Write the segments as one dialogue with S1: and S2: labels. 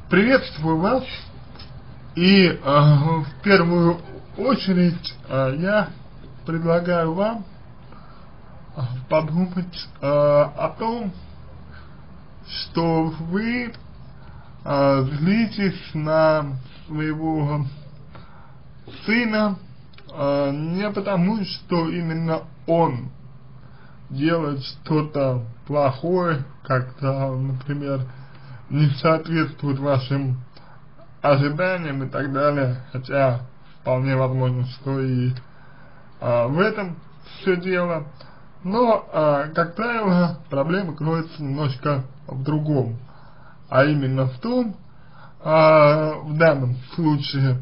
S1: Приветствую вас, и в первую очередь я предлагаю вам подумать о том, что вы злитесь на своего сына не потому, что именно он делает что-то плохое, как-то, например, не соответствует вашим ожиданиям и так далее, хотя вполне возможно, что и в этом все дело, но, как правило, проблема кроется немножко в другом, а именно в том, в данном случае,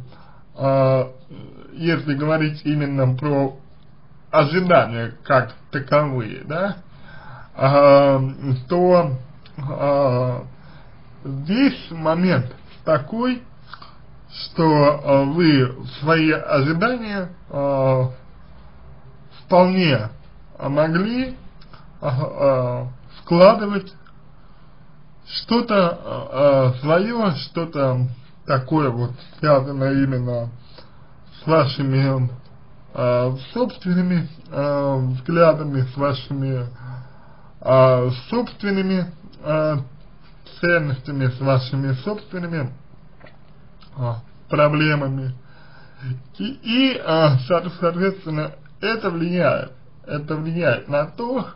S1: если говорить именно про ожидания как таковые, да, то здесь момент такой, что вы свои ожидания вполне могли складывать что-то свое, что-то такое вот связанное именно с вашими собственными взглядами, с вашими собственными ценностями, с вашими собственными проблемами. И соответственно, это влияет на то,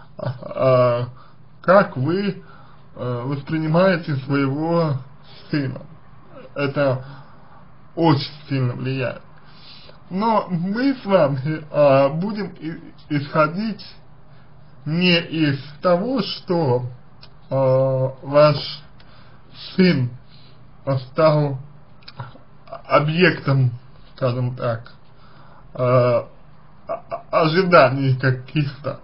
S1: как вы воспринимаете своего сына. Это очень сильно влияет. Но мы с вами будем исходить не из того, что ваш сын стал объектом, скажем так, ожиданий каких-то,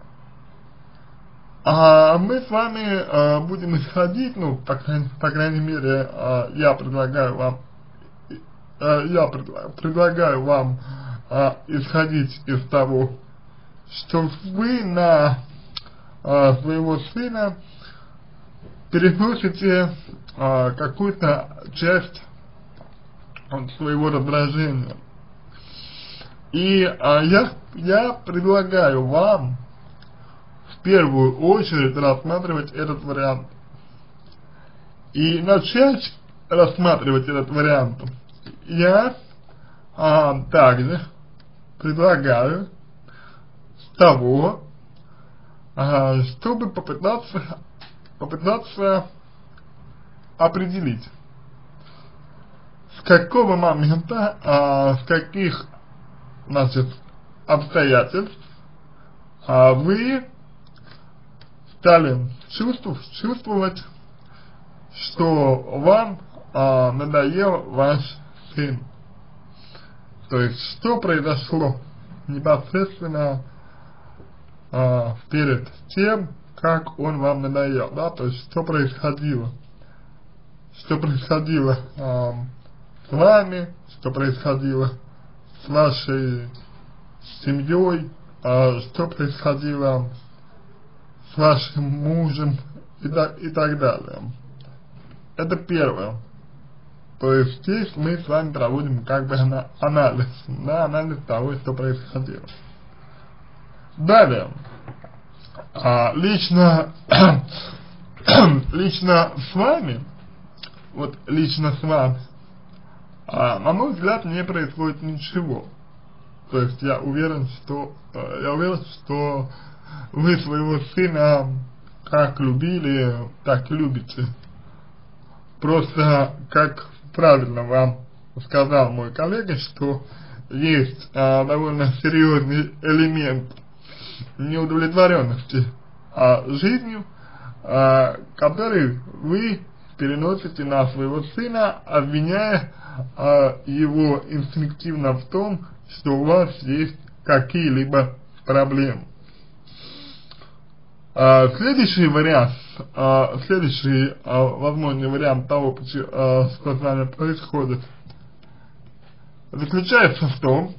S1: мы с вами будем исходить, ну, по крайней мере, я предлагаю вам исходить из того, что вы на своего сына переносите какую-то часть своего раздражения. И я предлагаю вам в первую очередь рассматривать этот вариант. И начать рассматривать этот вариант я также предлагаю с того, чтобы попытаться определить, с какого момента, с каких, значит, обстоятельств вы стали чувствовать, что вам надоел ваш сын. То есть, что произошло непосредственно перед тем, как он вам надоел, да, то есть, что происходило с вами, что происходило с вашей семьей, что происходило с вашим мужем и так далее. Это первое. То есть здесь мы с вами проводим как бы анализ, да, анализ того, что происходило. Далее, лично с вами, на мой взгляд, не происходит ничего. То есть я уверен, что вы своего сына как любили, так любите. Просто, как правильно вам сказал мой коллега, что есть довольно серьезный элемент неудовлетворенности жизнью, который вы переносите на своего сына, обвиняя его инстинктивно в том, что у вас есть какие-либо проблемы. Следующий вариант, возможный вариант того, что с вами происходит, заключается в том,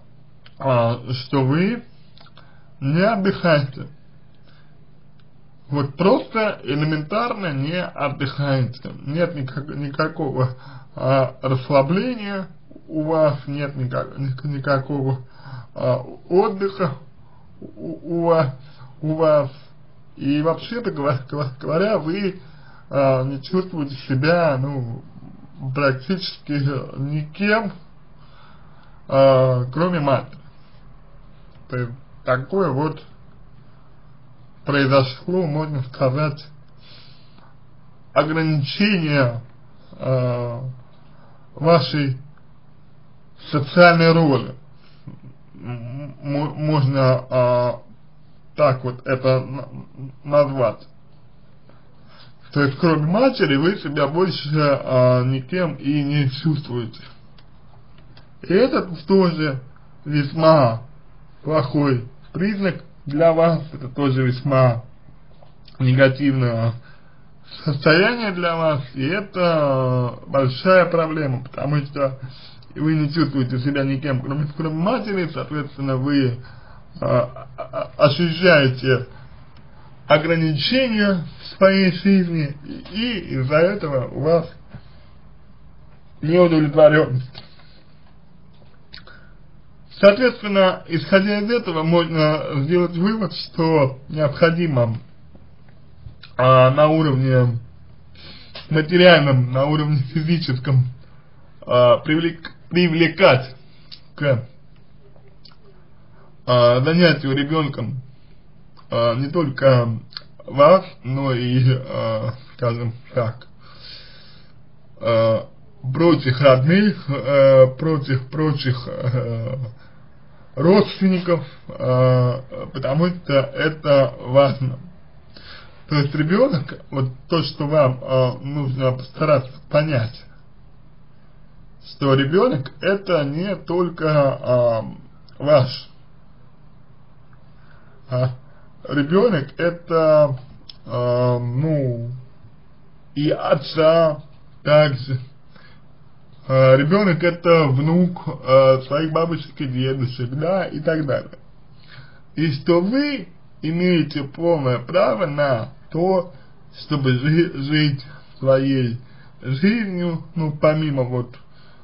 S1: что вы не отдыхаете. Вот просто элементарно не отдыхаете, нет никакого расслабления у вас, нет никакого отдыха у вас, и вообще-то говоря, вы не чувствуете себя, ну, практически никем, кроме матери. То есть такое вот произошло, можно сказать, ограничение вашей социальной роли. Можно так вот это назвать. То есть кроме матери вы себя больше никем и не чувствуете. И это тоже весьма плохой признак для вас, это тоже весьма негативное состояние для вас, и это большая проблема, потому что вы не чувствуете себя никем, кроме матери, соответственно, вы ощущаете ограничения в своей жизни, и из-за этого у вас неудовлетворенность. Соответственно, исходя из этого, можно сделать вывод, что необходимо на уровне материальном, на уровне физическом привлекать к занятию ребенком не только вас, но и, скажем так, прочих родных, прочих родственников, потому что это важно. То есть ребенок, вот то, что вам нужно постараться понять, что ребенок это не только ваш, ребенок это, ну, и отца также. Ребенок это внук своих бабушек и дедушек, да, и так далее. И что вы имеете полное право на то, чтобы жить своей жизнью, ну, помимо вот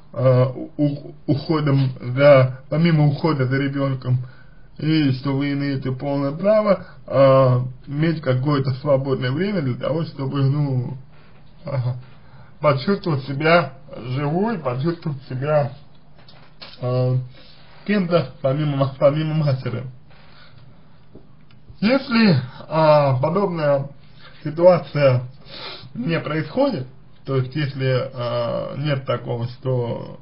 S1: помимо ухода за ребенком, и что вы имеете полное право иметь какое-то свободное время для того, чтобы, ну, почувствовать себя живой, почувствовать себя кем-то помимо матери. Если подобная ситуация не происходит, то есть если нет такого, что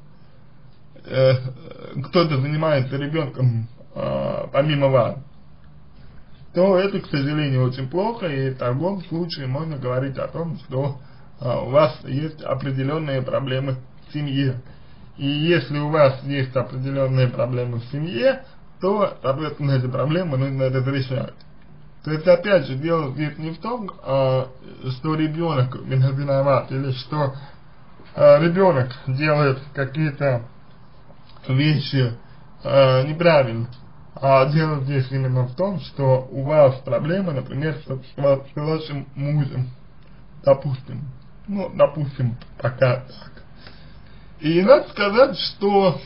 S1: кто-то занимается ребенком помимо вас, то это, к сожалению, очень плохо, и в таком случае можно говорить о том, что у вас есть определенные проблемы в семье. И если у вас есть определенные проблемы в семье, то, соответственно, эти проблемы нужно разрешать. То есть, опять же, дело здесь не в том, что ребенок виноват, или что ребенок делает какие-то вещи неправильно. А дело здесь именно в том, что у вас проблемы, например, с вашим мужем, допустим. Ну, допустим, пока так. И надо сказать, что,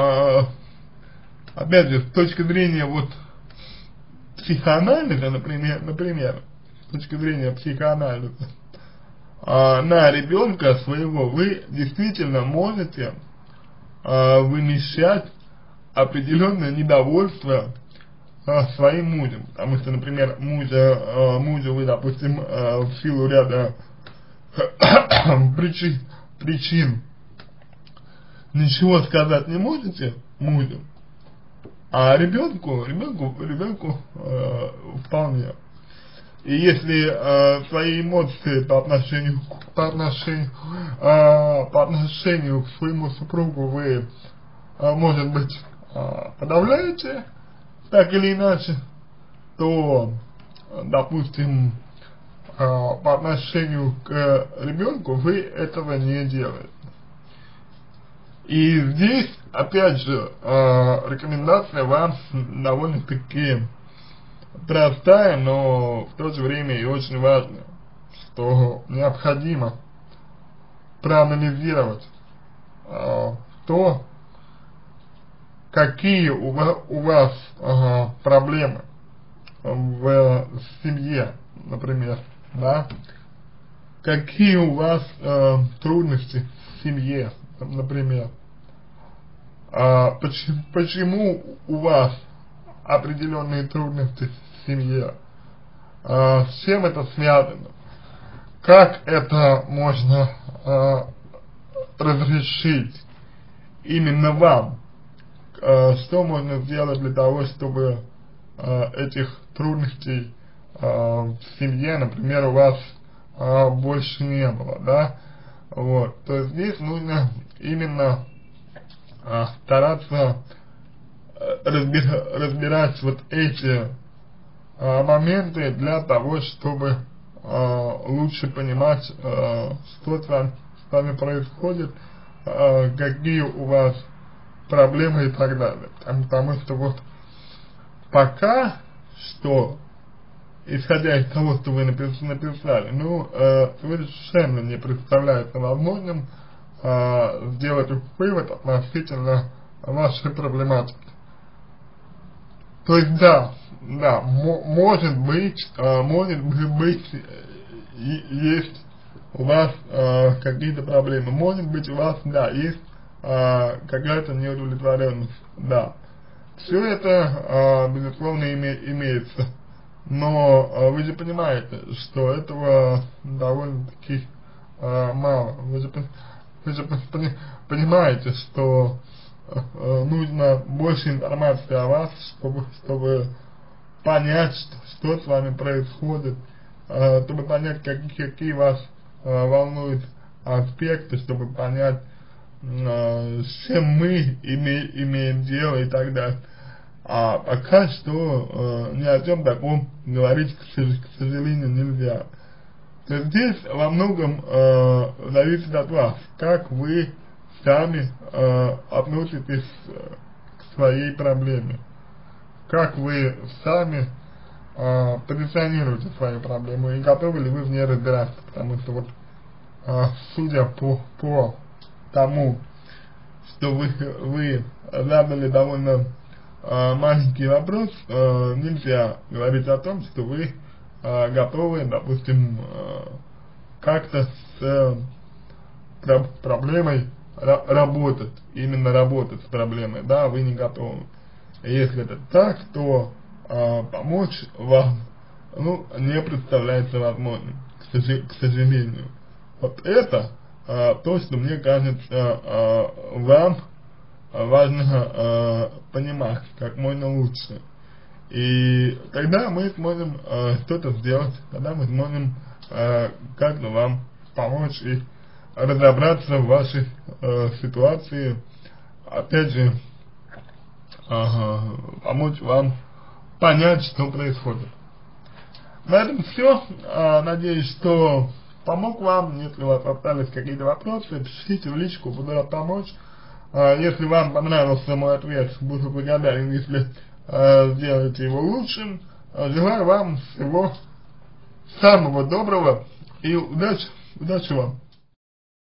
S1: опять же, с точки зрения вот психоанализа, например, с точки зрения психоанализа, на ребенка своего вы действительно можете вымещать определенное недовольство своим мужем, потому что, например, мужа вы, допустим, в силу ряда причин ничего сказать не можете мужу, а ребенку вполне. И если свои эмоции по отношению к своему супругу вы, может быть, подавляете, так или иначе, то, допустим, по отношению к ребенку вы этого не делаете. И здесь, опять же, рекомендация вам довольно-таки простая, но в то же время и очень важная, что необходимо проанализировать то, какие у вас проблемы в семье, например, да, какие у вас трудности в семье, например, почему у вас определенные трудности в семье, с чем это связано, как это можно разрешить именно вам, что можно сделать для того, чтобы этих трудностей в семье, например, у вас больше не было, да, вот, то есть здесь нужно именно стараться разбирать вот эти моменты для того, чтобы лучше понимать, что с вами происходит, какие у вас проблемы и так далее. Потому что вот пока что, исходя из того, что вы написали, ну, совершенно не представляется возможным сделать вывод относительно вашей проблематики. То есть да, может быть, есть у вас какие-то проблемы, может быть у вас, да, есть какая-то неудовлетворенность, да. Все это, безусловно, имеется, но вы же понимаете, что этого довольно-таки мало. Вы же понимаете, что нужно больше информации о вас, чтобы понять, что с вами происходит, чтобы понять, какие вас волнуют аспекты, чтобы понять, с чем мы имеем дело и так далее. А пока что ни о чем таком говорить, к сожалению, нельзя. То есть здесь во многом зависит от вас, как вы сами относитесь к своей проблеме, как вы сами позиционируете свою проблему и готовы ли вы в ней разбираться, потому что вот судя по тому, что вы задали довольно маленький вопрос, нельзя говорить о том, что вы готовы, допустим, как-то с проблемой работать, именно работать с проблемой, да, вы не готовы. Если это так, то помочь вам, ну, не представляется возможным, к сожалению. Вот это то, что мне кажется вам важно понимать как можно лучше. И тогда мы сможем что-то сделать, тогда мы сможем как-то вам помочь и разобраться в вашей ситуации, опять же, помочь вам понять, что происходит. На этом все. Надеюсь, что помог вам. Если у вас остались какие-то вопросы, пишите в личку, буду рад помочь. Если вам понравился мой ответ, буду благодарен, если сделаете его лучшим. Желаю вам всего самого доброго и удачи вам.